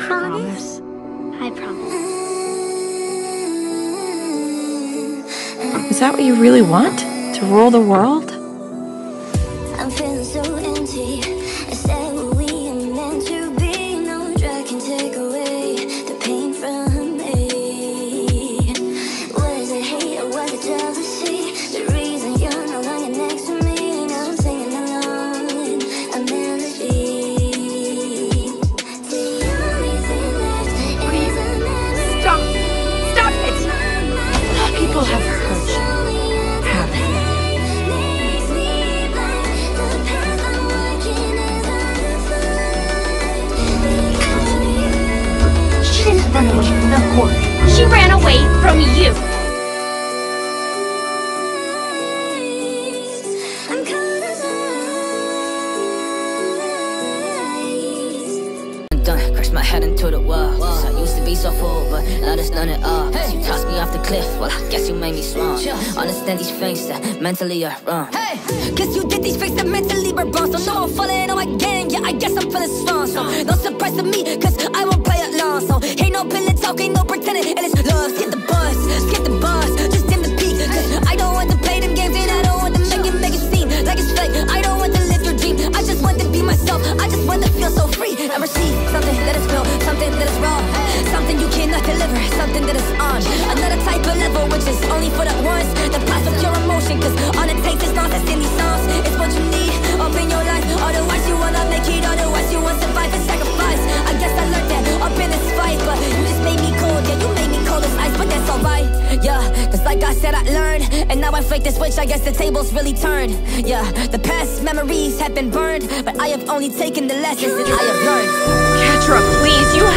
promise? I promise. Is that what you really want? To rule the world? I'm feeling so empty. Is that what we are meant to be? No drug can take away the pain from me. Was it hate or was it jealousy? The reason you're no longer next to me. Now I'm singing along in a melody. The only thing left is a memory. Stop! Stop it! People have hurt you. She didn't run away from the horde. She ran away from you. Crash my head into the wall. I used to be so full, but now there's none at all. You tossed me off the cliff, well, I guess you made me strong. Understand these things that mentally are wrong. Hey, guess you did these things that mentally were wrong. So no, I'm falling on my gang, yeah, I guess I'm feeling strong. So no surprise to me, cause I won't play along. So ain't no pillow talk, ain't no pretending, and it's love. Skip the bus, just dim the peak. Cause I don't want to play them games, and I don't want to make it seem like it's fake. I don't want to live your dream, I just want to be myself. I just want to feel so free and receive something that is real, something that is raw, something you cannot deliver, something that is on another type of level, which is only for the ones that pass up your emotion. Cause all it takes is nonsense in these songs. It's what you need up in your life. Otherwise you wanna make it, otherwise you wanna survive and sacrifice. I guess I learned that up in this fight, but you just made me cold. Yeah, you made me cold as ice, but that's alright. Yeah, cause like I said, I learned, and now I fake the switch. I guess the tables really turned. Yeah, the past memories have been burned, but I have only taken the lessons that I have learned. Catra, please, you